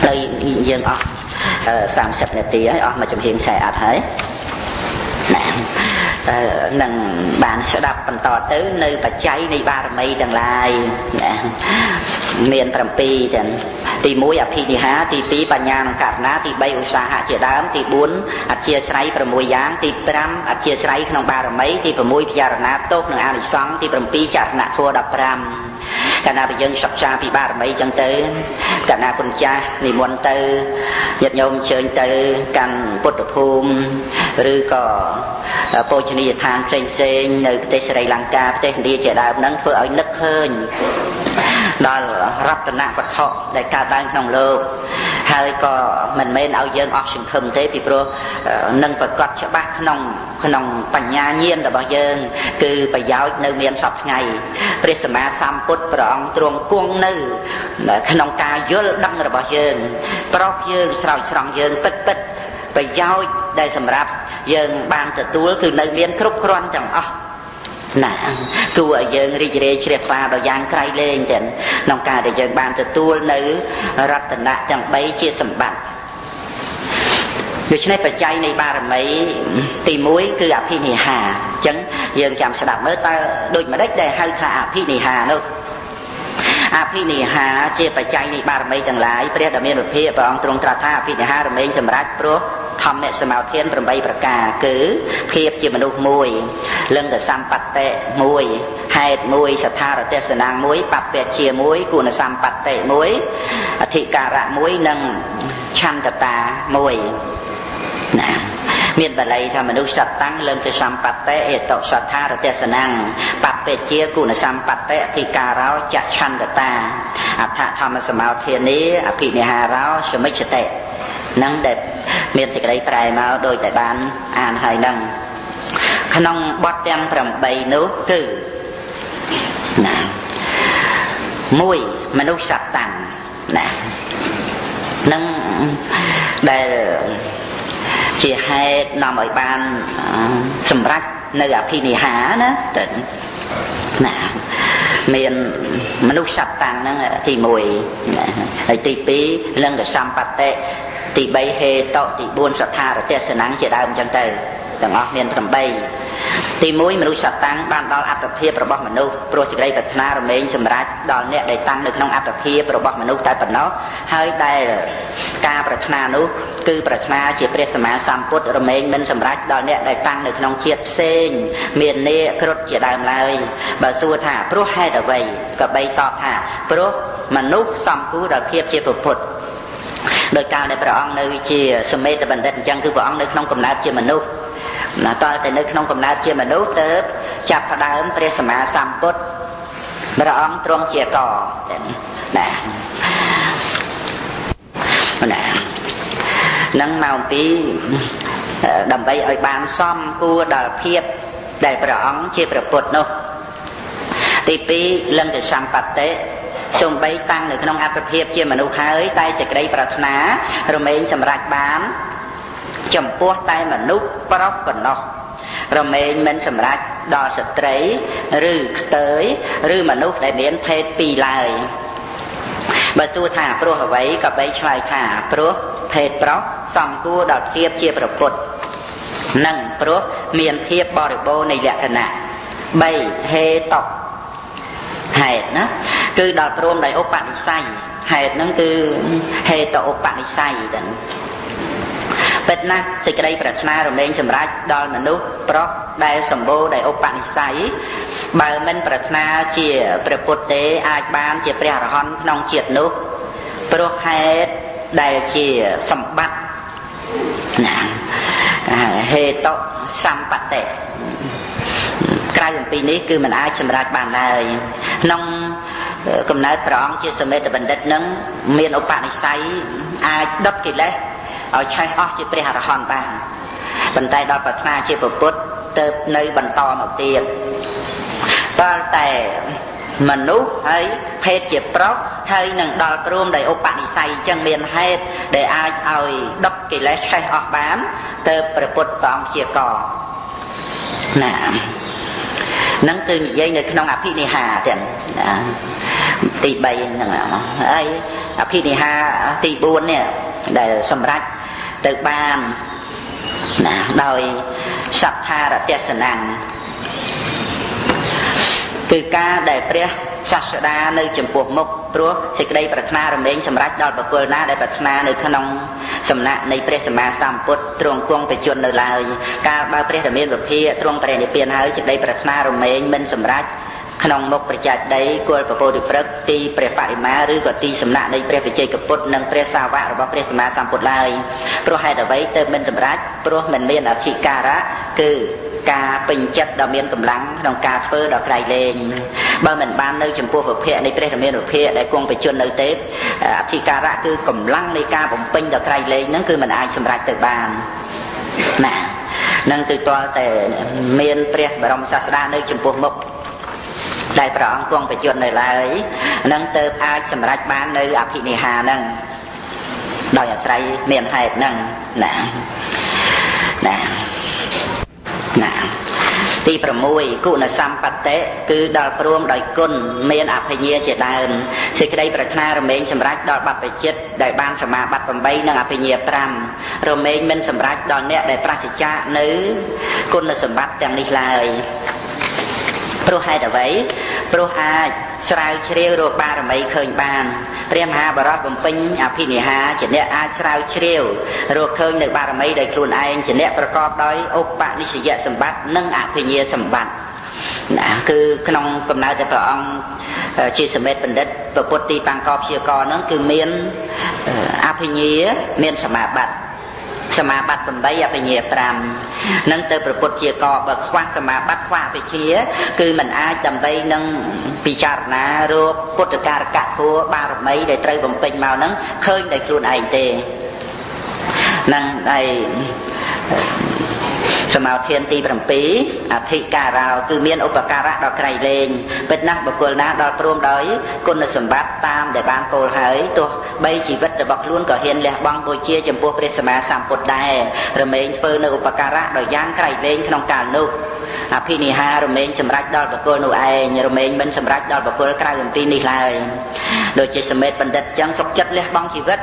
đây dương ở 30 นาทีឲ្យអស់មកចំហៀងខ្សែអត់ហើយនឹងបានស្ដាប់បន្តទៅនៅបច្ច័យនៃបារមីទាំងឡាយមាន7ចឹងទី1អភិនិហាទី2បញ្ញានិងករណាទី3ឧស្សាហៈជាដើមទី4អធ្យាស្រ័យ6យ៉ាងទី5អធ្យាស្រ័យក្នុងបារមីទី6ពិចារណាទោសនិងអានិសង្សទី7ចរណៈធម៌15កាលណាបើយើងសិក្សាពីបារមីចឹងទៅកាលណាគុណចាស់និមន្តទៅញាតិញោមអញ្ជើញទៅកាន់ពុទ្ធភូមិឬក៏ពោជនីយដ្ឋានផ្សេងៗនៅប្រទេសស្រីលង្កាប្រទេសឥណ្ឌាជាដើមហ្នឹងធ្វើឲ្យនឹកឃើញដល់រតនវត្ថុដែលកើតឡើងក្នុងលោកហើយក៏មិនមែនឲ្យយើងអស់សង្ឃឹមទេពីព្រោះនឹងប្រកាសច្បាស់ក្នុងបញ្ញាញាណរបស់យើងគឺប្រយោជន៍នៅមានសពថ្ងៃព្រះសម្មាសម្ពុទ្ធព្រះអង្គទ្រង់គង់នៅក្នុងការយល់ដឹងរបស់យើងប្រោសយើងស្រោចស្រង់យើងពិតប្រយោជន៍ដែលសម្រាប់យើងបានទទួលគឺនៅមានគ្រប់គ្រាន់ទាំងអស់ណាគួរឲ្យយើងរីករាយជ្រះថ្លាដល់យ៉ាងក្រៃលែងទាំងក្នុងការដែលយើងបានទទួលនៅរតនៈទាំង3ជាសម្បត្តិដូច្នេះបច្ច័យនៃបារមីទី1គឺអភិនិហាអញ្ចឹងយើងចាំស្ដាប់មើលតើដូចម្ដេចដែលហៅថាអភិនិហានោះអភិនិហាជាបច្ច័យនៃបារមីទាំងឡាយព្រះដ៏មានវិភាកព្រះអង្គទ្រង់ត្រាស់ថាអភិនិហារមែងសម្រាប់ព្រោះធម្មសមាធាន8ប្រការគឺភាពជាមនុស្ស1លង្កសម្បត្តិ1ហេតុ1សទ្ធារទេសនាង1បព្វជជា1គុណសម្បត្តិ1អធិការៈ1និងឆន្ទតា1ណាមានបាលីថាមនុស្សសត្វតាំងលង្កសម្បត្តិអេតសទ្ធារទេសនាងបព្វជាគុណសម្បត្តិអធិការោចឆន្ទតាអដ្ឋធម្មសមាធានីអភិនិហារោសមិច្ឆតិនឹងដែលមានសេចក្តីប្រែមកដោយតែបានអានហើយនឹងក្នុងបទទាំង8នោះគឺណា1មនុស្សសត្វតាំងណានឹងដែលជាហេតុនាំឲ្យបានសម្រេចនៅអភិនិហាណាទៅណាមានមនុស្សសត្វតាំងហ្នឹងទី1ណាហើយទី2លង្កសម្បត្តិទី3ហេតុទី4សទ្ធារទេសនាងជាដើមអញ្ចឹងទៅទាំងអស់មាន8ទី1មនុស្សសត្វតាំងបានដល់អត្តភាពរបស់មនុស្សព្រោះសេចក្តីប្រាថ្នារមែងសម្រាប់ដល់អ្នកដែលតាំងនៅក្នុងអត្តភាពរបស់មនុស្សតែប៉ុណ្ណោះហើយដែលការប្រាថ្នានោះគឺប្រាថ្នាជាព្រះសម្មាសម្ពុទ្ធរមែងមិនសម្រាប់ដល់អ្នកដែលតាំងនៅក្នុងជាតិផ្សេងមាននេក្រឹតជាដើមឡើយបើសួរថាព្រោះហេតុអ្វីក៏បីតបថាព្រោះមនុស្សសំគូដល់ភាពជាពុទ្ធដោយការដែលព្រះអង្គនៅជាសមេតបណ្ឌិតអញ្ចឹងគឺព្រះអង្គនៅក្នុងកំណើតជាមនុស្សណាតើតែនៅក្នុងកំណើតជាមនុស្សទៅចាប់ផ្ដើមព្រះសម្មាសម្ពុទ្ធព្រះអង្គទ្រង់ជាកណានឹងមកពីដើម្បីឲ្យបានសមគួរដល់ភាពដែលព្រះអង្គជាព្រះពុទ្ធនោះទី2លង្កសម្បត្តិសូម្បីតាំងនៅក្នុងអត្តភាពជាមនុស្សហើយតែសេចក្តីប្រាថ្នារមែងសម្រេចបានចំពោះតែមនុស្សប្រុសប៉ុណ្ណោះរមែងមិនសម្រេចដល់ស្ត្រីឬខ្ទើយឬមនុស្សដែលមានភេទពីរឡើយបើសួរថាព្រោះអ្វីក៏បីឆ្លើយថាព្រោះភេទប្រុសសំគួរដល់ភាពជាប្រពុតនិងព្រោះមានភាពបរិបូរណ៍នៃលក្ខណៈ3ហេតុហេតុណាគឺដល់ព្រមដោយឧបនិស្ស័យហេតុហ្នឹងគឺហេតុឧបនិស្ស័យទាំងពិតណាស់សេចក្តីប្រាថ្នារមែងសម្រេចដល់មនុស្សប្រុសដែលសម្បូរដោយឧបនិស្ស័យបើមិនប្រាថ្នាជាព្រះពុទ្ធទេអាចបានជាព្រះអរហន្តក្នុងជាតិនោះព្រោះហេតុដែលជាសម្បត្តិណាហេតុសម្បត្តិក្រៅអំពីនេះគឺមិនអាចសម្រេចបានឡើយក្នុងកំណើតព្រះអង្គជាសមេតបណ្ឌិតនឹងមានឧបនិស្ស័យអាចដុតកិលេសឲ្យឆេះអស់ជាព្រះអរហន្តបានប៉ុន្តែដល់ប្រាថ្នាជាពុទ្ធទៅនៅបន្តមកទៀតតើតែមនុស្សហើយភេទជាប្រុសហើយនឹងដល់ព្រមដោយឧបនិស្ស័យអញ្ចឹងមានហេតុដែលអាចឲ្យដុតកិលេសឆេះអស់បានទៅព្រះពុទ្ធព្រះអង្គជាកណានឹងគឺនិយាយនៅក្នុងអភិនិហាទាំងទី3ហ្នឹងហើយអอภินิหารទី4เนี่ยដែលសម្រេចទៅបានណាដោយសត្ថារទេសនាគឺការដែលព្រះសាស្តានៅចំពោះមុខព្រោះសេចក្តីប្រាថ្នារមែងសម្រេចដល់បុគ្គលណាដែលប្រាថ្នានៅក្នុងសំណាក់នៃព្រះសម្មាសម្ពុទ្ធទ្រង់គង់បច្ចុប្បន្ននៅឡើយកាលបើព្រះរាមាវិភាទ្រង់បរិនិព្វានហើយសេចក្តីប្រាថ្នារមែងមិនសម្រេចក្នុងមុខប្រចាច់ដីគល់ពពោធិព្រឹកទីព្រះបរិមាឬក៏ទីសំណាក់នៃព្រះវិជ័យពុទ្ធនិងព្រះសាវករបស់ព្រះសម្មាសម្ពុទ្ធឡើយព្រោះហេតុអ្វីទើបមិនសម្រេចព្រោះមិនមានអធិការៈគឺការពេញចិត្តដ៏មានកម្លាំងក្នុងការធ្វើដ៏ក្រៃលែងបើមិនបាននៅចំពោះវិភៈនៃព្រះរាមាវិភៈដែលគង់បច្ចុប្បន្ននៅទេអធិការៈគឺកម្លាំងនៃការបំពេញដ៏ក្រៃលែងហ្នឹងគឺមិនអាចសម្រេចទៅបានណានឹងគឺទាល់តែមានព្រះបរមសាស្តានៅចំពោះមុខដែលព្រះអង្គគង់បច្ចុប្បន្ននៅឡើយនឹងទៅអាចសម្រេចបាននៅអភិនិហាហ្នឹងដោយអាស្រ័យមានហេតុហ្នឹងណាទី6គុណសម្បត្តិគឺដល់ព្រមដោយគុណមានអភិញ្ញាជាដើមសេចក្តីប្រាថ្នារមែងសម្រេចដល់បព្វជិតដែលបានសមាបត្តិ8និងអភិញ្ញា5រមែងមិនសម្រេចដល់អ្នកដែលប្រសិជ្ជៈនៅគុណសម្បត្តិទាំងនេះឡើយព្រោះហេតុអ្វីព្រោះអាចស្រាវជ្រាវរកបារមីឃើញបានព្រះមហាបរិបទបំពេញអភិនិហាជាអ្នកអាចស្រាវជ្រាវរកឃើញនៅបារមីដោយខ្លួនឯងជាអ្នកប្រកបដោយឧបនិស្សយសម្បត្តិនិងអភិញ្ញាសម្បត្តិណាគឺក្នុងកំណើតតែព្រះអង្គជាសមេតបណ្ឌិតពុទ្ធទីបង្កប់ជាកហ្នឹងគឺមានអភិញ្ញាមានសមាបត្តិ8អភិញ្ញា5នឹងទៅប្រពុតជាកបើខ្វះសមាបត្តិខ្វះអភិជាគឺมันអាចដើម្បីនឹងពិចារណារកពុទ្ធការកធัวបារមីដែលត្រូវបំពេញមកហ្នឹងឃើញដោយខ្លួនឯងទេនឹងហើយសមាធានទី7អធិការោគឺមានឧបការៈដល់ក្រៃលែងពិតណាស់បុគ្គលណាដល់ព្រមដោយគុណសម្បត្តិតាមដែលបានពោលហើយទោះបីជីវិតរបស់ខ្លួនក៏ហ៊ានលះបង់បូជាចំពោះព្រះសម្មាសម្ពុទ្ធដែររមែងធ្វើនៅឧបការៈដ៏យ៉ាងក្រៃលែងក្នុងកាលនោះអភិនិហារមែងសម្រេចដល់បុគ្គលនោះឯងរមែងមិនសម្រេចដល់បុគ្គលក្រៅអំពីនេះឡើយដូចជាសមេតបណ្ឌិតចឹងសុខចិត្តលះបង់ជីវិត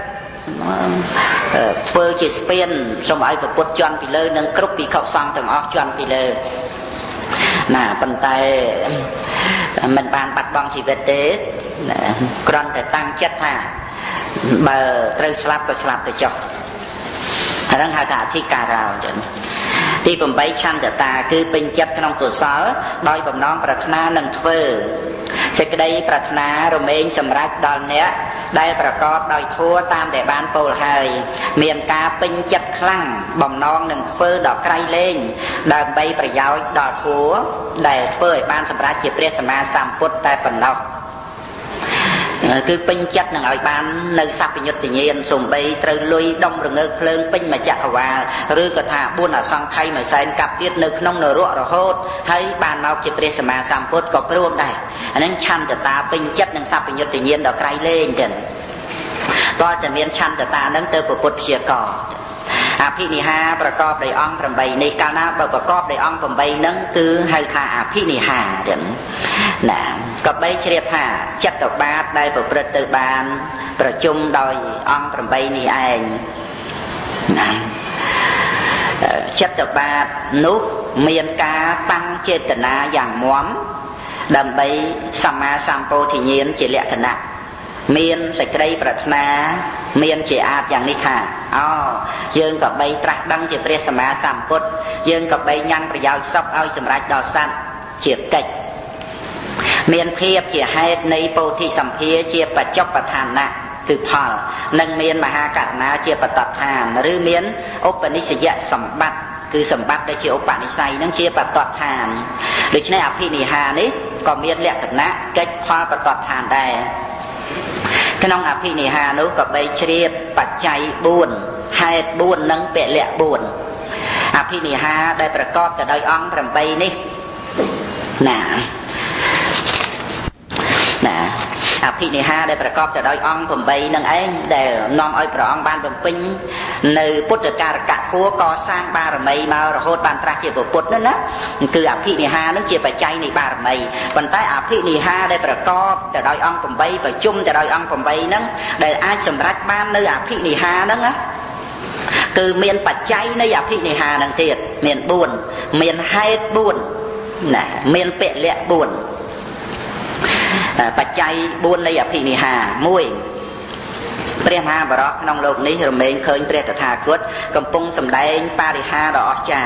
ធ្វើជាស្ពានសូមឲ្យប្រពុតជន់ពីលើនិងគ្រប់ពិខុសង្ឃទាំងអស់ជន់ពីលើណាប៉ុន្តែមិនបានបាត់បង់ជីវិតទេគ្រាន់តែតាំងចិត្តថាបើត្រូវស្លាប់ក៏ស្លាប់ទៅចុះអាហ្នឹងហៅថាអធិការោចឹងទី8ឆន្ទតាគឺពេញចិត្តក្នុងកុសលដោយបំណងប្រាថ្នានឹងធ្វើសេចក្តីប្រាថ្នារមែងសម្រេចដល់អ្នកដែលប្រកបដោយធម៌តាមដែលបានពោលហើយមានការពេញចិត្តខ្លាំងបំណងនឹងធ្វើដល់ក្រៃលែងដើម្បីប្រយោជន៍ដល់ធម៌ដែលធ្វើឲ្យបានសម្រេចជាព្រះសម្មាសម្ពុទ្ធតែប៉ុណ្ណោះគឺពេញចិត្តនឹងឲ្យបាននៅសព្វញុត្តញ្ញាណសំបីត្រូវលុយដុំរងើកភ្លើងពេញមួយចក្រវាលឬក៏ថា4អសង្ខ័យមួយសែនកាប់ទៀតនៅក្នុងនរករហូតហើយបានមកជាព្រះសម្មាសម្ពុទ្ធក៏ព្រមដែរអានឹងឆន្ទតាពេញចិត្តនឹងសព្វញុត្តញ្ញាណដល់ក្រៃលែងទៀតតើតែមានឆន្ទតានឹងទៅពុទ្ធព្យាករអភិនិហាប្រកបដោយអង្គ8នេះកាលណាបើប្រកបដោយអង្គ8ហ្នឹងគឺហៅថាអភិនិហាទៀតណាក៏បីជ្រាបថាចិត្តបាបដែលប្រព្រឹត្តទៅបានប្រជុំដោយអង្គ8នេះឯងណាចិត្តបាបនោះមានការតាំងចេតនាយ៉ាងមាំដើម្បីសម្មាសម្ពោធិញ្ញាណជាលក្ខណៈមានសេចក្តីប្រាថ្នាមានជាអាបយ៉ាងនេះថាយើងក៏បីត្រាស់ដឹងជាព្រះសម្មាសម្ពុទ្ធយើងក៏បីញ៉ាំងប្រយោជន៍សុខឲ្យសម្រេចដល់សត្វជាកិច្ចមានភាពជាហេតុនៃពោធិសម្ភារជាបច្ចុប្បដ្ឋានៈគឺផលនិងមានមហាករុណាជាបតដ្ឋានឬមានឧបនិស្សយសម្បត្តិគឺសម្បត្តិដែលជាឧបនិស្ស័យនឹងជាបតដ្ឋានដូច្នេះអភិនិហានេះក៏មានលក្ខណៈកិច្ចផលបតដ្ឋានដែរក្នុងអភិនិហានោះក៏បីជ្រាបបច្ច័យ4ហេតុ4និងពលៈ4អភិនិហាដែលប្រកបទៅដោយអង្គ8នេះណាอภินิหารได้ประกอบแต่โดยองผมใบนั่งเองแต่น้อมอ้อยพระองค์บานผมปิ้งในพุทธการกะทัวก่อสร้างบารมีมาโหดบานตราเจียบพุทธนั่นนะคืออภินิหารนั้นเจียปัจจัยในบารมีบรรใต้อภินิหารได้ประกอบแต่โดยองผมใบประจุมแต่โดยองผมใบนั้นได้อาจสำรักบ้านในอภินิหารนั้นนะคือเมียนปัจจัยในอภินิหารนั่นเถิดเมียนบุญเมียนให้บุญนะเมียนเปะเละบุญปัจจัยบุญในอภินิหารมวยเปรียมาบรอกน้องโลกนี้เราเองเคยเปรียตถาคตกำปงสำได้ปาริหาดอกจ่า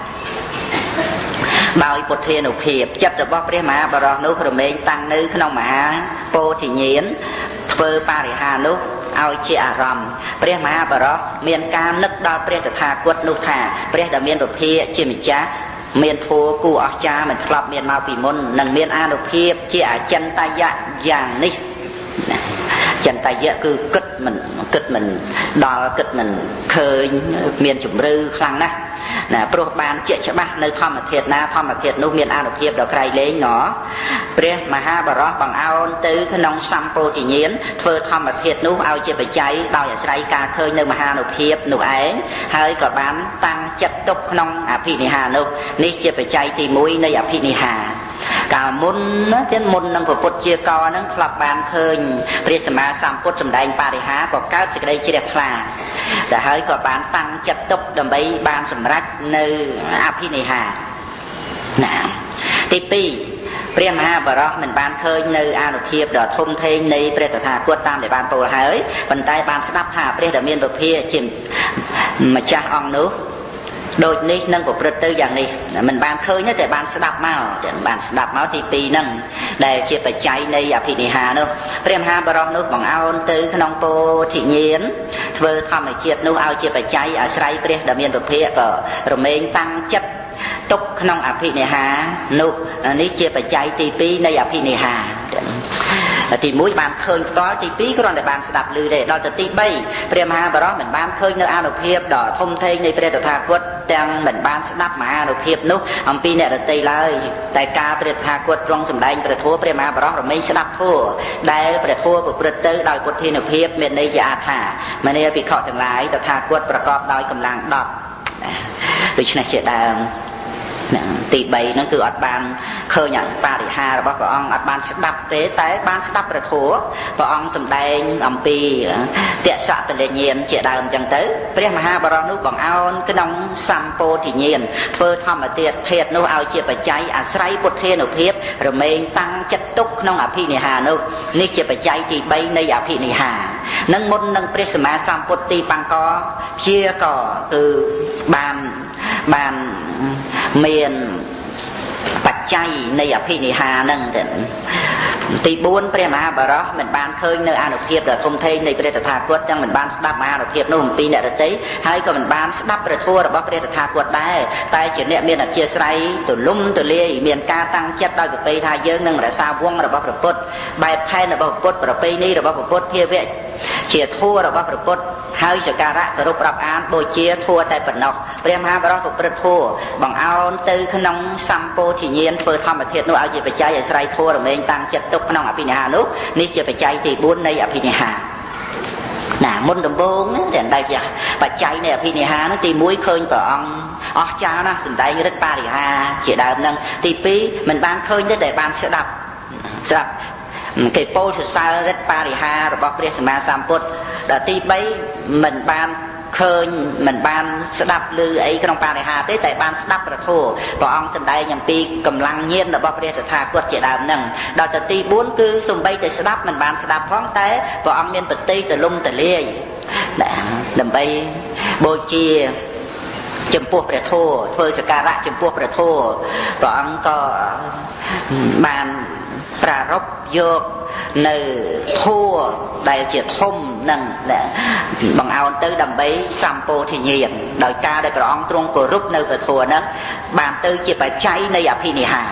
บาวปทเทนุเพียบจับจะบอกเปรียมาบรอกนู้เราเองตั้งนึกน้องมหาโปธิเนียนเฟอปาริหานุเอาเจอารมเปรียมาบรอกเมียนการนึกดาวเปรียตถาคตนุธาเปรียดเมียนรุเพียเจมิจ้าเมียนโทกูออกจาเหมือนกลับเมียนมาปีมนนังเมียนอานุเพียบเจอจันตายะอย่างนี้จันตายะคือกึดมันดอลกึดมันเคยเมียนจุ่มรือครั้งนะโปรบานเจฉบับในธรรมเทศนาธรรมเทศนุเมียนอานุเพียบดอกไกรเล้งเนาะเปรียมหาบรอบางเอาตื้อขนมซัมโปติเนียนเฟอธรรมเทศนุเอาเจไปใจดาวอย่างไรกาเคยในมหานุเพียบหนูเองเฮ้ยกับบานตั้งจัดตกขนมอภินิหารนุนี่เจไปใจตีมุ้ยในอภินิหารกามุนนะเช่นมุนนังผุดเจียกอนังคลับบานเคยเปรียสมาสัมพุทธสำได้ปาริหาก็ก้าวจะได้เฉียดพลาแต่เฮ้ยกับบานตั้งจัดตกดำใบบานสำรักในอภินิหารนะที่ปีเปรียมหาบรอกเหมือนบานเคยในอานุเทียบดอทุ่มเทในเปรียตถาคตตามในบานโปรเฮ้ยบรรดาบานสนับถาเปรียดเมียนตัวเพียชิมมาจ้าองนุโดยนี้นั่งกับประตูอย่างนี้มันบานเคยเนี่ยแต่บานสดับเมาแต่บานสดับเมาที่ปีนั่งได้เชี่ยไปใจในอภินิหารนุเปรียมหาบรอกนุบังเอาตื้อขนมโปถิเงียนเธอทำให้เจียดนุเอาเชี่ยไปใจอาศัยเปรียดเมียนตัวเพียก็รวมเองตั้งจัดตกขนมอภินิหารนุนี้เชี่ยไปใจตีปีในอภินิหารตีมุ้ยบานเคยต่อตีปีก็รอนในบานสดับลือได้เราจะตีใบเปรียมหาบรอกเหมือนบานเคยในอานุเพียบดอทุ่มเทในเปรียตถาคตแต่เหมือนบ้านสนับมาเราเพียบนุอัมปีเนี่ยเราตีเลยแต่กาเปรียบทากดตรงสำได้เปรียบทัวเปรียมาบรอกเราไม่สนับทั่วได้เปรียบทัวเปรียบเตอร์โดยพุทธินเพียบเมียนในยาถามันเนี่ยปีขอทั้งหลายแต่ทากดประกอบโดยกำลังดอกโดยชนะเสียดายตีใบนั่นคืออัดบานเคยอย่างปาริหาเราบอกพระองค์อัดบานสดับเตะแต่บานสดับประทัวพระองค์สำแดงอัมปีเตะสะเป็นเย็นเจียดาวจังเต๋อเปรียมหาบรอนุบังเอาก็น้องซัมโปที่เย็นเพื่อทำมาเตียเทศนุเอาเจียปัจจัยอาศัยบทเทนุเพียบเราเมงตั้งจัดตุกน้องอภินิหารนุนี่เจียปัจจัยตีใบในอภินิหารนั่งมนนั่งเปรียสมาซัมปตีปังกอเชียก่อคือบานเมียนปัจจัยในอภินิหารนั่งแต่ตีบุญเปรียมาบรอเหมือนบ้านเคยในอานุเพียบแต่ทมเทในเปรียตถาคตยังเหมือนบ้านสดับมาอานุเพียบนุ่มปีเนี่ยตีให้ก็เหมือนบ้านสดับประทัวหรือว่าเปรียตถาคตได้แต่เฉลี่ยเมียนเชียร์ไซตัวลุ่มตัวเลี้ยเมียนกาตั้งเจ็ดได้กับไปทายเยอะนั่งแต่ซาวงหรือว่าประพฤติใบแพนหรือว่าประพฤติประเพณีหรือว่าประพฤติเพียเวเชียร์ทั่วหรือว่าประพฤติให้สการะกรุปรับอ่านโดยเชียร์ทั่วแต่ปนกเปรียมาบรอถูกประทัวบังเอาตื้อขนมซัมโปที่เย็นเปิดธรรมเทศนุเอาเจียไปใจใส่ทั่วเราเองตั้งจัดตุกขนมอภินิหารนุนี่เจียไปใจตีบุญในอภินิหารมุนดมบงเนี่ยแต่ได้จะปัจจัยในอภินิหารตีมุ้ยเคยพระองค์อ๋อจ้านะสิ่งใดรัตปาริหาเจียดาวนั่งตีปีมันบานเคยได้แต่บานสดับเกิดโพธิสัตว์รัตปาริหาระบบเรียสมาสามพุทธแต่ตีใบมันบานเคยมันบานสดับลือไอ้ขนมปาริหาแต่บานสดับประโถพระองค์สันได้ยังปีกำลังเย็นระบบเรียสถากวดเจดามนั่งดอกตีบุญคือสมใบแต่สดับมันบานสดับพร้อมแต่พระองค์เมียนปฏิแต่ลุ่มแต่เลี้ยดำไปโบจีจมพวกประโถเพื่อสการะจมพวกประโถพระองค์ก็บานปรารบโยกในทั่วได้เจียทมนั่นแหละบังเอาตื้อดำใบซัมโปที่เงียบโดยการได้ประองตรงกรุบในประทัวนั้นบานตื้อเจียไปใจในอภินิหาร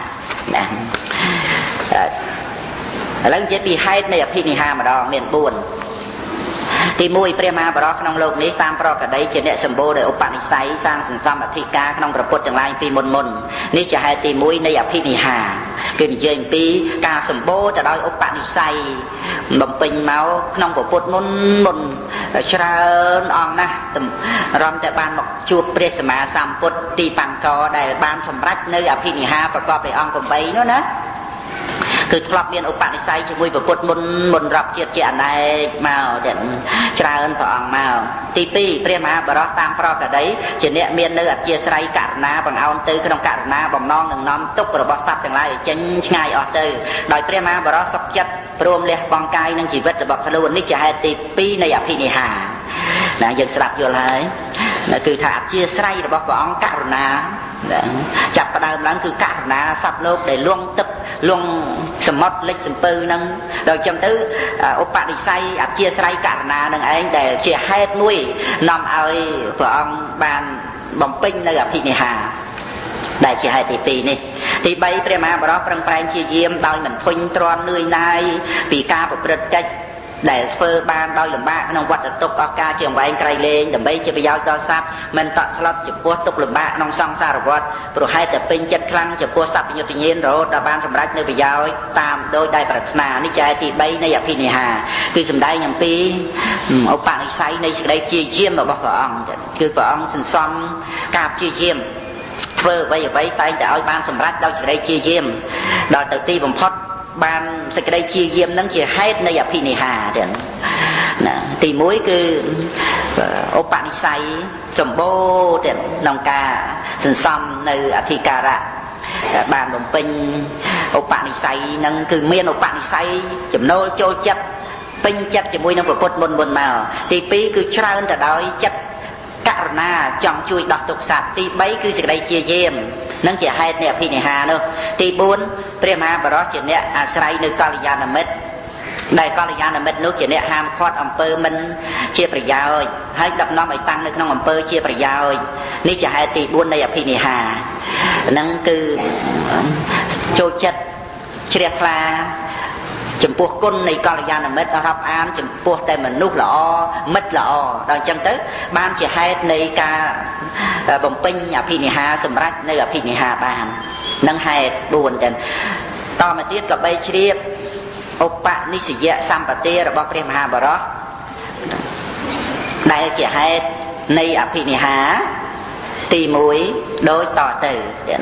แล้วจะปีให้ในอภินิหารมาดองเมียนบุญตีมุ้ยเปรียมาบรอกขนมโลกนี้ตามปรอกระไดเจเนสมบูรณ์โดยอุปนิสัยสร้างสันสัมอธิกาขนมกระปุกจังไรปีมนนี่จะให้ตีมุ้ยในอภินิหารគឺនិយាយអំពីការសម្បូរទៅដោយឧបនិស្ស័យបំពេញមកក្នុងពុទ្ធមុនច្រើនអង្គណាស់រំតែបានមកជួបព្រះសម្មាសម្ពុទ្ធទីបង្កដែលបានសម្រេចនៅអភិនិហាប្រកបដោយអង្គ8នោះណាគឺធ្លាប់មានឧបនិស្ស័យជាមួយពុទ្ធមុនរាប់ជាតិជាអនេកមកច្រើនព្រះអង្គមកទី2ព្រះមហាបរោះតាមប្រកដីជាអ្នកមាននៅអធិស្ឋ័យករណាបង្អោនទៅក្នុងករណាបំណងនឹងនាំទុក្ខរបស់សត្វទាំងឡាយឲ្យចេញឆ្ងាយអស់ទៅដោយព្រះមហាបរោះសុខចិត្តព្រមលះបង់កាយនិងជីវិតរបស់ខ្លួននេះជាហេតុទី2នៃអភិនិហាណាយើងស្ដាប់យល់ហើយគឺថាអធិស្ឋ័យរបស់ព្រះអង្គករុណាចាប់ផ្ដើមឡើងគឺករុណាសត្វលោកដែលលង់ទឹកលង់សមុទ្រលិចសំពៅនឹងដល់ចឹងទៅឧបនិស្ស័យអធិស្ឋ័យករុណានឹងឯងដែលជាហេតុមួយនាំឲ្យព្រះអង្គបានបំពេញនៅអភិនិហាដែលជាហេតុទី2នេះទី3ព្រះមហាបរោះប្រឹងប្រែងជាយាមដោយមិនធុញទ្រាន់នឿយណាយពីការប្រព្រឹត្តកិច្ចដែលធ្វើបានដោយលំបាកក្នុងវត្តទុក្ខអស់ការជាអង្វែងក្រៃលែងដើម្បីជាប្រយោជន៍ដល់សត្វមិនតក់ស្លុតចំពោះទុក្ខលំបាកក្នុងសង្សារវដ្តប្រហែលតែពេញចិត្តខ្លាំងចំពោះសត្វវិញ្ញាណរហូតដល់បានសម្រេចនៅប្រយោជន៍តាមដោយដែលប្រាថ្នានេះជាទី3នៃអភិនិហាគឺសម្ដែងអំពីឧបនិស្ស័យនៃសេចក្តីជាយាមរបស់ព្រះអង្គគឺព្រះអង្គសន្សំការជាយាមធ្វើអ្វីតែងតែឲ្យបានសម្រេចដោយសេចក្តីជាយាមដល់ទៅទីបំផុតបានសេចក្តីជាយាមនឹងជាហេតុនៃអភិនិហាទាំងណាទី1គឺឧបនិស្ស័យសម្បូរទាំងក្នុងការសន្សំនៅអធិការៈបានបំពេញឧបនិស្ស័យនឹងគឺមានឧបនិស្ស័យចំណូលចូលចិត្តពេញចិត្តជាមួយនឹងពុទ្ធមុនមកទី2គឺច្រើនទៅដោយចិត្តករុណាចង់ជួយដោះទុក្ខសត្វទី3គឺសេចក្តីជាយាមនឹងជាហេតុនៃអភិនិហានោះទី4ព្រះមហាបរោះជាអ្នកអាស្រ័យនៅកល្យាណមិត្តដែលកល្យាណមិត្តនោះជាអ្នកហាមឃាត់អំពើមិនជាប្រយោជន៍ហើយដឹកនាំឲ្យតាំងនៅក្នុងអំពើជាប្រយោជន៍នេះជាហេតុទី4នៃអភិនិហានឹងគឺចូលចិត្តជ្រះថ្លាចំពោះគុណនៃកល្យាណមិត្តរាប់អានចំពោះតែមនុស្សល្អមិត្តល្អដល់អញ្ចឹងទៅបានជាហេតុនៃការបំពេញអភិនិហាសម្រាប់នៅអភិនិហាបាននឹងហេតុ4ចឹងតមកទៀតក៏បីជ្រាបឧបនិស្សយសម្បទារបស់ព្រះមហាបរោះដែលជាហេតុនៃអភិនិហាទី1ដូចតទៅចឹង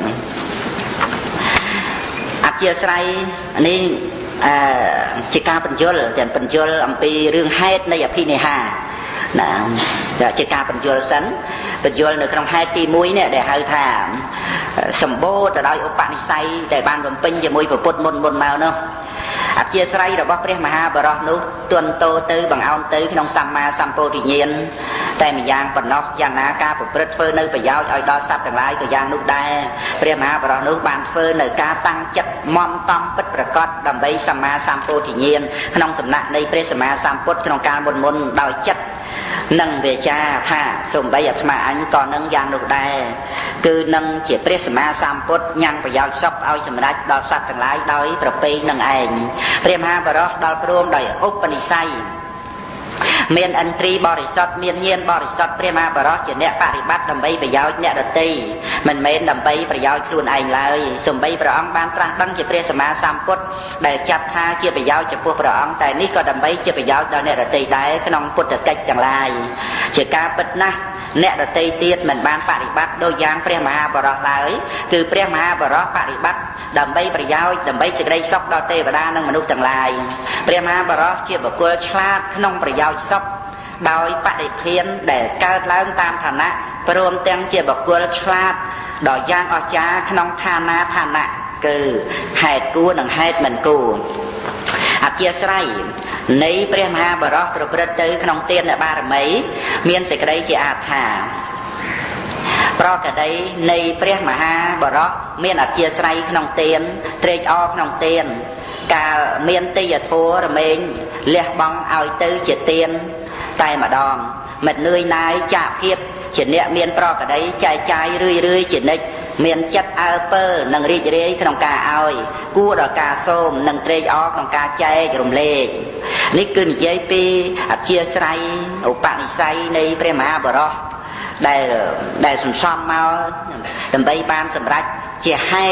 អធិស្ឋ័យនេះជាការបញ្យល់ទាំងបញ្យល់អំពីរឿងហេតុនៃអភិនិហាណាជាការបញ្យល់សិនបញ្យល់នៅក្នុងហេតុទី1នេះដែលហៅថាសម្បូរទៅដោយឧបនិស្ស័យដែលបានបំពេញជាមួយពុទ្ធមុនមកនោះអធិស្ឋ័យរបស់ព្រះមហាបរោះនោះទន់តោទៅបង្អោនទៅក្នុងសម្មាសម្ពោធិញ្ញាណតែម្យ៉ាងប៉ុណ្ណោះយ៉ាងណាការប្រព្រឹត្តធ្វើនៅប្រយោជន៍ឲ្យដល់សត្វទាំងឡាយក៏យ៉ាងនោះដែរព្រះមហាបរោះនោះបានធ្វើនៅការតាំងចិត្តមមតំពិតប្រកបដើម្បីសម្មាសម្ពោធិញ្ញាណក្នុងសំណាក់នៃព្រះសម្មាសម្ពុទ្ធក្នុងកាលមុនដោយចិត្តនិងវាចាថាសូម្បីអាត្មាអញក៏នឹងយ៉ាងនោះដែរគឺនឹងជាព្រះសម្មាសម្ពុទ្ធញ៉ាំងប្រយោជន៍សុខឲ្យសម្រេចដល់សត្វទាំងឡាយដោយប្រពៃនឹងឯងព្រះមហាបរោះដល់ព្រមដោយឧបនិស្ស័យមានឥន្ទ្រីបរិសុទ្ធមានញាណបរិសុទ្ធព្រះមហាបរោះជាអ្នកបរិបត្តិដើម្បីប្រយោជន៍អ្នកដទៃមិនមែនដើម្បីប្រយោជន៍ខ្លួនឯងឡើយសូម្បីព្រះអង្គបានត្រាស់ដឹងជាព្រះសម្មាសម្ពុទ្ធដែលចាត់ថាជាប្រយោជន៍ចំពោះព្រះអង្គតែនេះក៏ដើម្បីជាប្រយោជន៍ដល់អ្នកដទៃដែរក្នុងពុទ្ធកិច្ចទាំងឡាយជាការពិតណាស់អ្នកដទៃទៀតមិនបានបរិបត្តិដោយយ៉ាងព្រះមហាបរោះឡើយគឺព្រះមហាបរោះបរិបត្តិដើម្បីប្រយោជន៍ដើម្បីសេចក្តីសុខដល់ទេវតានិងមនុស្សទាំងឡាយព្រះមហាបរោះជាបុគ្គលឆ្លាតក្នុងប្រយោជន៍សុខដោយបដិធានដែលកើតឡើងតាមឋានៈព្រមទាំងជាបុគ្គលឆ្លាតដ៏យ៉ាងអស្ចារ្យក្នុងឋានៈគឺហេតុគួរនិងហេតុមិនគួរអធិស្ឋ័យនៃព្រះមហាបរោះប្រព្រឹត្តទៅក្នុងទានបារមីមានសេចក្តីជាអាថាប្រកដីនៃព្រះមហាបរោះមានអធិស្ឋ័យក្នុងទានត្រេកអរក្នុងទានកាលមានទេយធម៌រមែងលះបង់ឲ្យទៅជាទានតែម្ដងមិននឿយណាយចាកភាពជាអ្នកមានប្រកដីចែកចាយរឿយជានិច្ចមានចិត្តអើពើនិងរីករាយក្នុងការឲ្យគួរដល់ការសូមនិងត្រេកអរក្នុងការចែករំលែកនេះគឺនិយាយពីអធិស្ឋ័យឧបនិស្ស័យនៃព្រះមហាបរោះដែលសន្សំមកដើម្បីបានសម្រេចជាហេតុ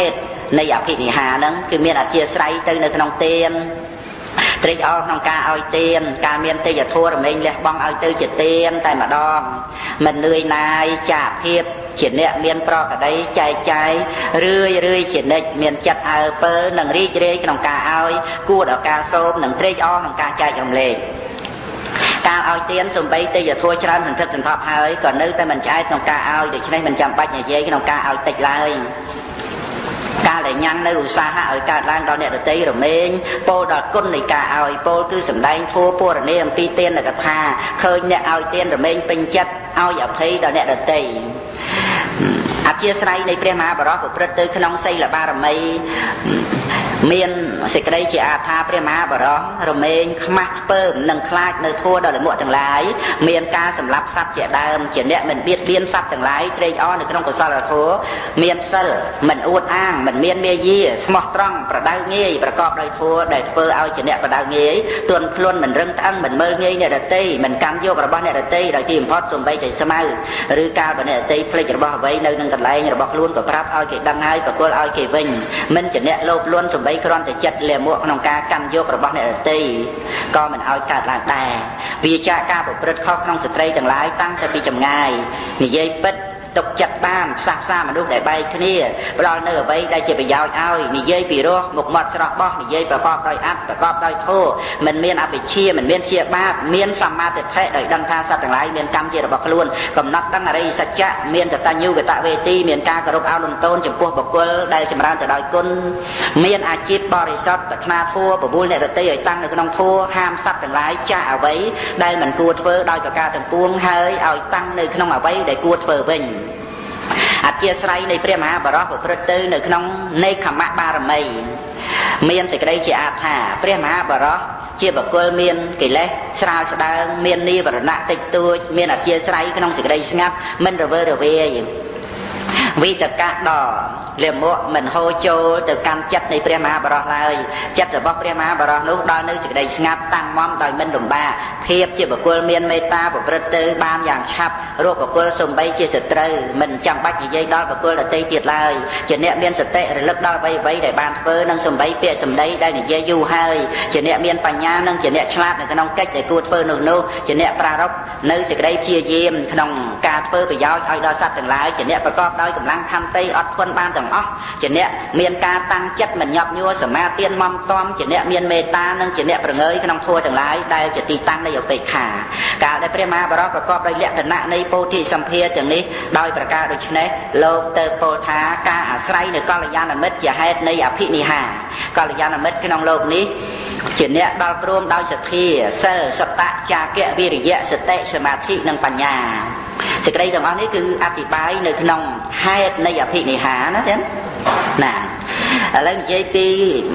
នៃអភិនិហាហ្នឹងគឺមានអធិស្ឋ័យទៅនៅក្នុងទានត្រេកអរក្នុងការឲ្យទានការមានទេយធម៌រមែងលះបង់ឲ្យទៅជាទានតែម្ដងមិននឿយណាយចាភាពជាអ្នកមានប្រកដីចែកចាយរឿយជានិច្ចមានចិត្តអើពើនិងរីករាយក្នុងការឲ្យគួរដល់ការសូមនិងត្រេកអរក្នុងការចែករំលែកការឲ្យទានសំបីទេយធម៌ច្រើនសន្ធឹកសន្ធាប់ហើយក៏នៅតែមិនឆ្អែតក្នុងការឲ្យដូច្នេះមិនចាំបាច់និយាយក្នុងការឲ្យតិចឡើយការដែលញ៉ាំងនៅឧស្សាហៈឲ្យកើតឡើងដល់អ្នកដទៃរមែងពោលដល់គុណនៃការឲ្យពោលគឺសម្ដែងធัวពរនីអំពីទានកថាឃើញអ្នកឲ្យទានរមែងពេញចិត្តឲ្យអភ័យដល់អ្នកដទៃអធិស្ឋ័យនៃព្រះមហាបរោះប្រព្រឹត្តទៅក្នុងសីលបារមីមានសេចក្តីជាអាថាព្រះមហាបរោះរមែងខ្មាស់ខ្ពើមនិងខ្លាចនៅធัวដល់លមុខទាំងឡាយមានការសម្លាប់សត្វជាដើមជាអ្នកមិនបៀតបៀនសត្វទាំងឡាយត្រេកអរនៅក្នុងកុសលធម៌មានសិលមិនអួតអាងមិនមានមាយាស្មោះត្រង់ប្រដៅងាយប្រកបដោយធម៌ដែលធ្វើឲ្យជាអ្នកប្រដៅងាយទន់ភ្លន់មិនរឹងត្អឹងមិនមើលងាយអ្នកដទៃមិនកាន់យករបស់អ្នកដទៃដោយទីបំផុតសំបីតែស្មៅឬកាលបើអ្នកដទៃភ្លេចរបស់អ្វីនៅនឹងកន្លែងរបស់ខ្លួនក៏ប្រាប់ឲ្យគេដឹងហើយប្រគល់ឲ្យគេវិញមិនជាអ្នកលោភលន់សំបីគ្រាន់តែចិត្តលាមកក្នុងការកាន់យករបស់អ្នកដទៃក៏មិនឲ្យកើតឡើងដែរវាចាការប្រព្រឹត្តខុសក្នុងស្ត្រីទាំងឡាយតាំងតែពីចម្ងាយនិយាយពិតទុកចិត្តបានផ្សះផ្សាមនុស្សដែលបែកគ្នាផ្ដល់នៅអ្វីដែលជាប្រយោជន៍ឲ្យនិយាយពីរោះមុខមាត់ស្រស់បោះនិយាយប្រកបដោយអត្តប្រកបដោយធម៌មិនមានអវិជ្ជាមិនមានជាបាបមានសម្មាទិដ្ឋិដោយដឹងថាសត្វទាំងឡាយមានកម្មជារបស់ខ្លួនកំណត់ដឹងអរិយសច្ចៈមានកតញ្ញូកតវេទីមានការគោរពអោនលំទោនចំពោះបុគ្គលដែលចម្រើនទៅដោយគុណមានអាជីពបរិសុទ្ធប្រាថ្នាធម៌បបួលអ្នកដទៃឲ្យតាំងនៅក្នុងធម៌ហាមសត្វទាំងឡាយចាស់អ្វីដែលមិនគួរធ្វើដោយប្រការទាំងពួងហើយឲ្យតាំងនៅក្នុងអ្វីដែលគួរធ្វើវិញអធិស្ឋ័យនៃព្រះមហាបរោះប្រព្រឹត្តទៅនៅក្នុងនេក្ខមបារមីមានសេចក្តីជាអាថាព្រះមហាបរោះជាបុគ្គលមានកិលេសស្រាលស្ដើងមាននិវរណៈតិចតួចមានអធិស្ឋ័យក្នុងសេចក្តីស្ងាត់មិនរវើរវាយវិតកៈដ៏លាមកមិនហូរចូលទៅកាន់ចិត្តនៃព្រះមហាបរោះឡើយចិត្តរបស់ព្រះមហាបរោះនោះដល់នៅសេចក្តីស្ងាត់តាំងមំដោយមិនលំបាកភាពជាបុគ្គលមានមេត្តាប្រព្រឹត្តទៅបានយ៉ាងឆាប់រកបុគ្គលសំបីជាសត្រូវមិនចាំបាច់និយាយដល់បុគ្គលដទៃទៀតឡើយជាអ្នកមានសតិរលឹកដល់អ្វីៗដែលបានធ្វើនិងសំបីពាក្យសម្ដីដែលនិយាយយូរហើយជាអ្នកមានបញ្ញានិងជាអ្នកឆ្លាតនៅក្នុងកិច្ចដែលគួរធ្វើនោះជាអ្នកប្រារព្ធនៅសេចក្តីព្យាយាមក្នុងការធ្វើប្រយោជន៍ឲ្យដល់សត្វទាំងឡាយជាអ្នកប្រកបដោយកម្លាំងខន្តីអត់ធន់បានទាំងអស់ជាអ្នកមានការតាំងចិត្តមិនញាប់ញ័រសមាទានមមតំជាអ្នកមានមេត្តានិងជាអ្នកប្រងើយក្នុងធម៌ទាំងឡាយដែលជាទីតាំងនៃឧបេក្ខាកាលដែលព្រះមហាបរោះប្រកបដោយលក្ខណៈនៃពោធិសម្ភារទាំងនេះដោយប្រការដូច្នេះលោកទៅពោលថាការអាស្រ័យនៅកល្យាណមិត្តជាហេតុនៃអភិនិហាកល្យាណមិត្តក្នុងលោកនេះជាអ្នកដល់ព្រមដោយសទ្ធាសិលសត្តៈចាគៈវិរិយៈសតិសមាធិនិងបញ្ញាសេចក្តីទាំងអស់នេះគឺអธิบายនៅក្នុងហេតុនៃអភិនិហាណាចឹងណាឥឡូវនិយាយពី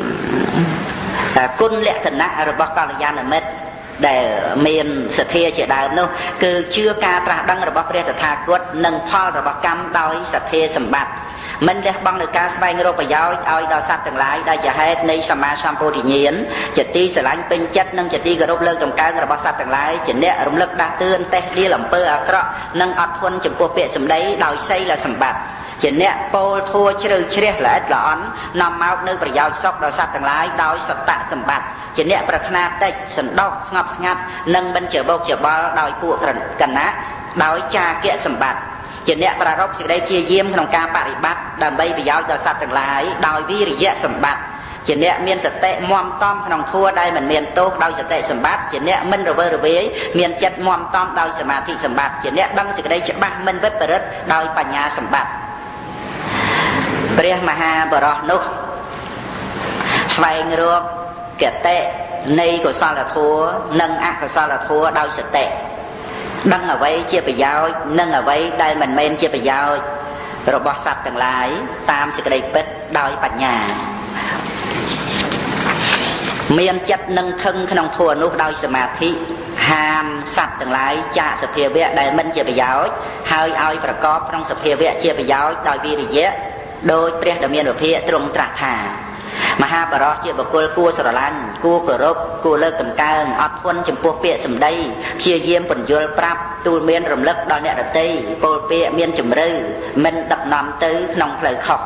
គុណលក្ខណៈរបស់កល្យាណមិត្តដែលមានសទ្ធាជាដើមនោះគឺជឿការត្រាស់ដឹងរបស់ព្រះតថាគតនិងផលរបស់កម្មដោយសទ្ធាសម្បត្តិមិនលះបង់នៅការស្វែងរកប្រយោជន៍ឲ្យដល់សត្វទាំងឡាយដែលជាហេតុនៃសម្មាសម្ពោធិញ្ញាណជាទីស្រឡាញ់ពេញចិត្តនិងជាទីគោរពលើកតម្កើងរបស់សត្វទាំងឡាយជាអ្នករំលឹកដាស់តឿនតេះដៀលអំពើអាក្រក់និងអត់ធន់ចំពោះពាក្យសម្ដីដោយសីលសម្បត្តិជាអ្នកពោលធัวជ្រៅជ្រះល្អិតល្អន់នាំមកនៅប្រយោជន៍សុខដល់សត្វទាំងឡាយដោយសត្តៈសម្បត្តិជាអ្នកប្រាថ្នាតិចសន្តោសស្ងប់ស្ងាត់និងមិនច្របូកច្របល់ដោយពួកកណៈដោយចាគៈសម្បត្តិជាអ្នកប្រារព្ធសេចក្តីព្យាយាមក្នុងការបប្រតិបត្តិដើម្បីប្រយោជន៍ដល់សត្វទាំងឡាយដោយវិរិយៈសម្បត្តិជាអ្នកមានសតិមមតំក្នុងធัวដែលមិនមានទោសដោយសតិសម្បត្តិជាអ្នកមិនរវើរវាយមានចិត្តមមតំដោយសមាធិសម្បត្តិជាអ្នកដឹងសេចក្តីច្បាស់មិនវិពរិតដោយបញ្ញាសម្បត្តិព្រះមហាបរោះនោះស្វែងរកគតិនៃកុសលធម៌និងអកុសលធម៌ដោយសតិដឹងអ្វីជាប្រយោជន៍និងអ្វីដែលមិនមែនជាប្រយោជន៍របស់សត្វទាំងឡាយតាមសេចក្តីពិតដោយបញ្ញាមានចិត្តនឹងខឹងក្នុងធម៌នោះដោយសមាធិហាមសត្វទាំងឡាយចាកសភាវៈដែលមិនជាប្រយោជន៍ហើយឲ្យប្រកបក្នុងសភាវៈជាប្រយោជន៍ដោយវិរិយៈដោយព្រះដ៏មានវិភាកទ្រង់ត្រាស់ថាមហាបរោះជាបុគ្គលគួរស្រឡាញ់គួរគោរពគួរលើកតម្កើងអត់ធន់ចំពោះពាក្យសម្ដីព្យាយាមពន្យល់ប្រាប់ទូលមានរំលឹកដល់អ្នកដទៃពលពាក្យមានជំរឿមិនដឹកនាំទៅក្នុងផ្លូវខុស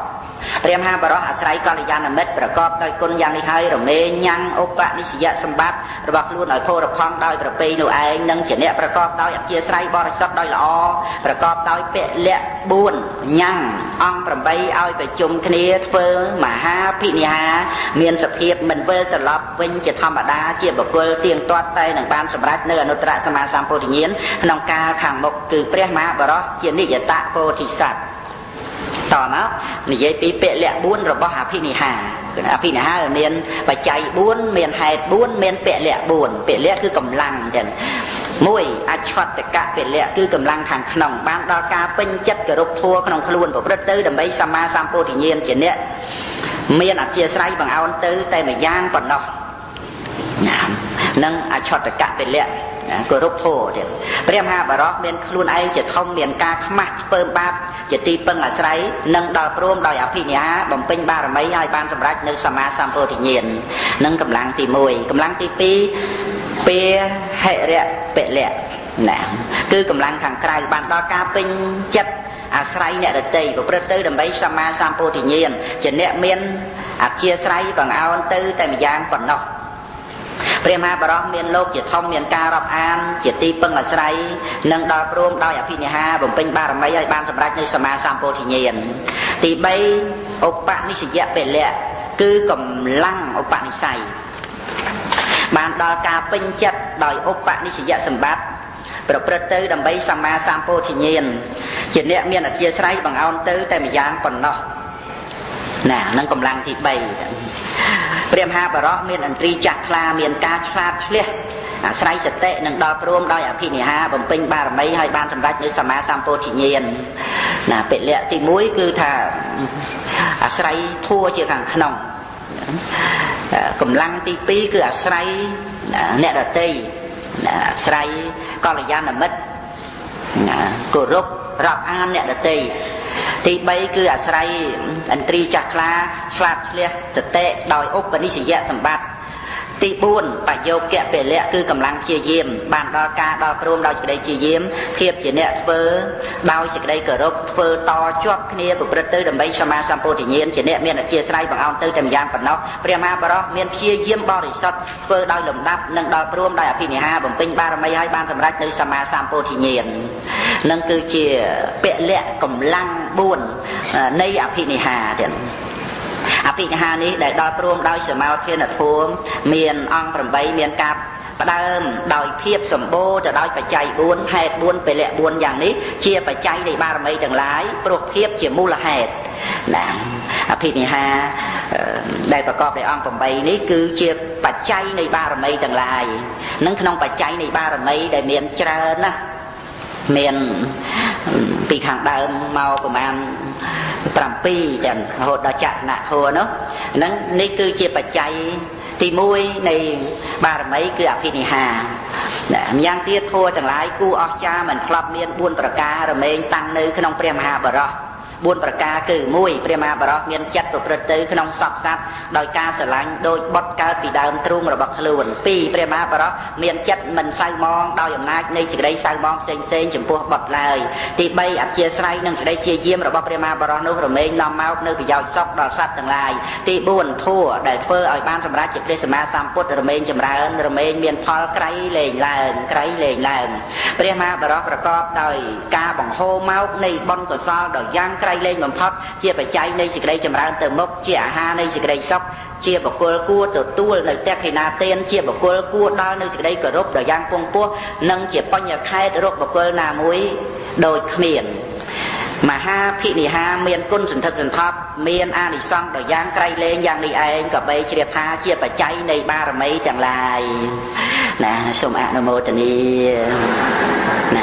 เตรียมหาบรออาศัยกัลยาณมิตรประกอบโดยกุญยังนิให้รเมยังอุปนิสยสมบัติระบบล้วนโดยโพรพองโดยประปีนูเองนั่งเฉลี่ยประกอบโดยอัจฉริยบริสุทธิ์โดยละอประกอบโดยเปะเละบุญยังองประใบเอาไปจุ่มคณีเฟอมหาพินิหาเมียนสเพียบมันเวอร์ตลอดเว้นจะธรรมดาเจียบบุคคลเตียงตัวไตหนังบานสมรัตเนื้อนุตระสมาสามโพธิเนียนนองกาขังมกคือเปรี้ยมาบรอเจียนิยตะโพธิสัตว์ต่อมานิยปีเปะเละบุญระบบหาพินิหาอภินิหาเมียนปัจจัยบุญเมียนเหตุบุญเมียนเปะเละบุญเปะเละคือกำลังเด่นมวยอัจฉริยะเปะเละคือกำลังทางขนมบ้านดอลกาเป็นจัดกระรุกทัวขนมขลุ่นผมรัตตื้อดำใบสมาสามโพธิเนียนเจนเนี่ยเมียนอัจฉริยบางเอาตื้อแต่ไม่ย่างก่อนเนาะนั่งอัจฉริยะเปะเละกรุกโทเดี๋ยวเปรียบหาบารอกเมียนคลุนไอจะทอมเมียนกาขมัดเปิมบาปจะตีเปิงอาศัยนั่งดอลพรวมดอยอภินิหาบ่มเป็นบารมีให้บานสำรักในสมาสัมโพธิเนียนนั่งกำลังตีมวยกำลังตีปีเปียเหเระเปะเละนะคือกำลังทางไกลบานดอลกาเป็นจัดอาศัยเนี่ยเดตีบุปผาตื้อดำใบสมาสัมโพธิเนียนจะเนี่ยเมียนอัจฉริยบางเอาตื้อแต่ไม่ยางก่อนเนาะเปรียมาบรอเมียนโลกจะท่องเมียนการรับอ่านจะตีเปิงอาศัยนั่งดอลพรวมดอยอภินิหาบ่มเป็นบารมีให้บานสำรักในสมาสามโพธิเนียนตีใบอุปนิสัยเปะเละคือกำลังอุปนิสัยบานดอลกาเป็นจัดดอยอุปนิสัยสมบัติประพฤติดำใบสมาสามโพธิเนียนเจนเนี่ยเมียนอัจฉริยบางเอาตื้อแต่ไม่ยางก่อนเนาะน่ะนั่งกำลังที่ใบเปรียมหาบรอเมียนอันตรีจักคลาเมียนกาคลาเชี่ยอาศัยสเตะนั่งดอลพรวมดอยอภินิหาบ่มเป็นบารมีให้บานสำรักในสมาสามโพธิเนียนน่ะเป็ดเละตีมุ้ยคือถ้าอาศัยทั่วเชี่ยขังขนมกำลังตีปีคืออาศัยเนตตีอาศัยกัลยาณมิตรกุรุกรับอ่านเนตตีตีใบคืออาศัยอันตรีจักรลาชลาดเลี้ยสเตะดอยอุปนิสัยสมบัติตีบุญประโยคแกะเปเละคือกำลังเชียเยี่ยมบานดอลกาดอลพรวมดอยจะได้เชียเยี่ยมเทียบเจเนตเฟอร์ดอยจะได้เกิดรบเฟอร์ต่อจวบเนียบุปผาตื้อดำใบสมาสัมโพธิเนียนเจเนตเมียนเชียสไลบางเอาตื้อจำยางปนนกเปรียมาบรอเมียนเชียเยี่ยมบริสุทธิ์เฟอร์ดอยหลุมดับนั่งดอลพรวมดอยอภินิหาบ่มเป็นบารมีให้บานสำรักในสมาสัมโพธิเนียนนั่นคือเชียเปเละกำลังบุญในอภินิหาเด่นอภินิหานี้ได้ดอลพรวมดอยสมาเทียนภูมิเมียนองประใบเมียนกาบประเดิมโดยเพียบสมบูรณ์จะได้ปัจจัยบุญเหตุบุญไปเละบุญอย่างนี้เชียปัจจัยในบารมีต่างหลายปลุกเพียบเชียมูลเหตุนะอภินิหาได้ประกอบในองประใบนี้คือเชียปัจจัยในบารมีต่างหลายนั่นขนมปัจจัยในบารมีได้เมียนเจริญนะเมียนปีขังเดิมเมาประมาณปรำปีจันโหดจัดหนักหัวเนาะนั่นนี่คือเชียปัจจัยตีมุ้ยในบารมีคืออภินิหายังเทียบทัวต่างหลายกูออกจาเหมือนครอบเมียนบุญประการเมงตั้งในขนมเปรียมหาบรอบุญประกาคือมุ้ยเปรียมาบรอเมียนจัดตัวประตือขนมสอบซับโดยการสลายโดยบดการปีดามตรุงระบบขลุ่นปีเปรียมาบรอเมียนจัดมันใส่มองโดยอำนาจในสิ่งใดใส่มองเซ็งเซ็งจมพัวบดเลยตีใบอัดเจียใส่นั่งสิ่งใดเจียเยี่ยมระบบเปรียมาบรอนุระเมงนอมเมาเนื้อปียาวซอกดอกสัตว์ต่างหลายตีบุญทั่วได้เฟอเอาบ้านสำราญจิตเปรียสมาสามพุทธระเมงจำราญระเมงเมียนพอลไกรเลงแรงไกรเลงแรงเปรียมาบรอประกอบโดยกาบังโฮเมาในบนกศโดยย่างไกรเลงเหมือนพอดเชียปัจจัยในสิ่งใดจำราญเติมมกเชียอาหารในสิ่งใดซอกเชียบุคคลกู้ตัวตู้ในแตกนาเตียนเชียบุคคลกู้ดาวในสิ่งใดกระรบโดยย่างปงปัวนั่งเชียปัญญาไข่รบบุคคลนามุ้ยโดยเมียนมาห้าพินิหาเมียนกุนสันทสันทบเมียนอานิสังโดยย่างไกลเลงย่างในเองกับใบเชียพาเชียปัจจัยในบารมีจังไรนะสมอนุโมทนีนะ